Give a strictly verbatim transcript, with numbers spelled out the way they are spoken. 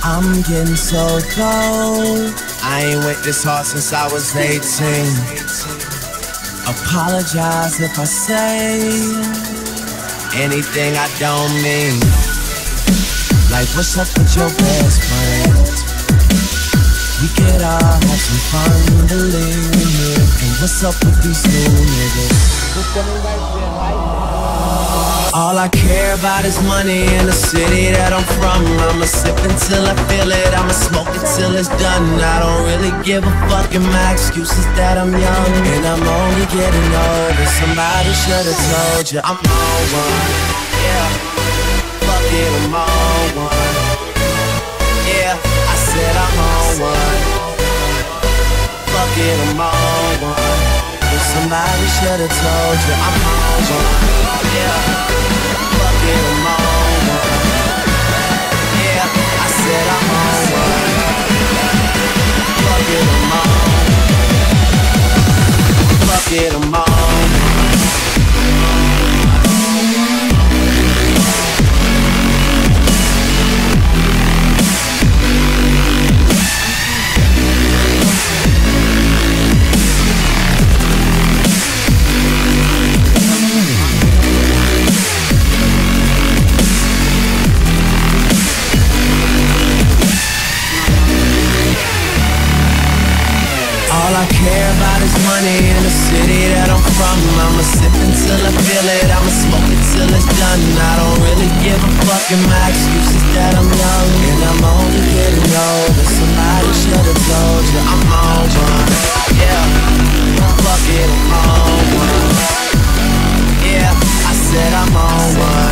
I'm getting so cold. I ain't went this hard since I was eighteen. Apologize if I say anything I don't mean. Like, what's up with your best friend? We could all have some fun, believe me. And what's up with these new niggas? All I care about is money in the city that I'm from. I'ma sip until I feel it, I'ma smoke it till it's done. I don't really give a fuck, and my excuse is that I'm young and I'm only getting older. Somebody should've told you I'm on one. Yeah, fuck it, I'm on one. Yeah, I said I'm on one. Fuck it, I'm on one. If somebody should've told you I'm on one. Yeah. Fuck it, I'm on one. Yeah, I said I'm on one. Fuck it, I'm on. Fuck it, I'm on. All I care about is money in the city that I'm from. I'ma sip until I feel it, I'ma smoke it till it's done. I don't really give a fuck, and my excuse is that I'm young and I'm only getting older. Somebody should've told you I'm on one. Yeah, fuck it, I'm on one. Yeah, I said I'm on one.